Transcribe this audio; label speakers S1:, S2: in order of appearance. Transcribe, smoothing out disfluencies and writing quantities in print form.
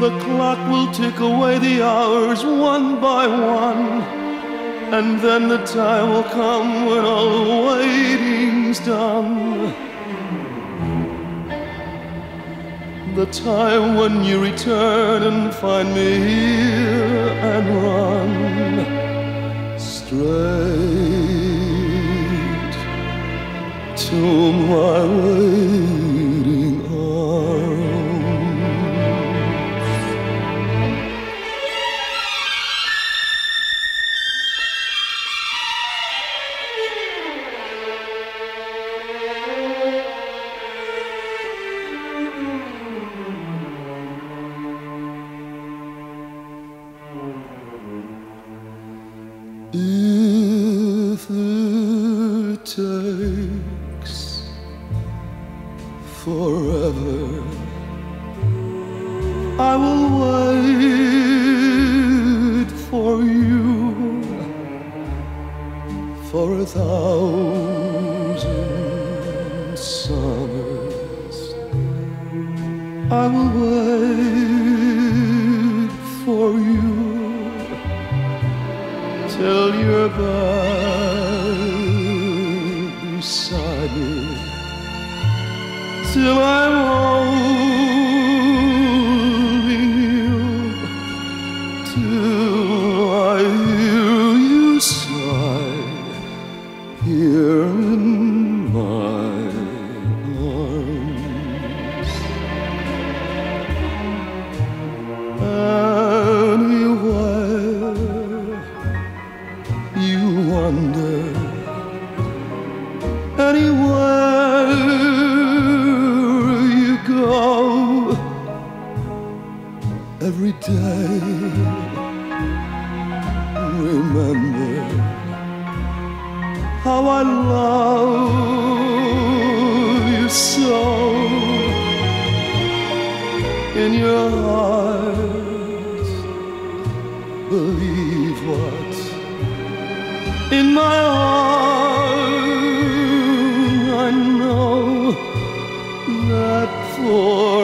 S1: The clock will tick away the hours one by one, and then the time will come when all the waiting's done. The time when you return and find me here and run straight to my waiting arms. If it takes forever, I will wait for you for 1,000 summers. I will wait for you till you're back beside me, till I'm holding you, till I hear you sigh here in my arms. Anywhere you go, every day remember how I love you so. In your heart, believe what in my heart I know that for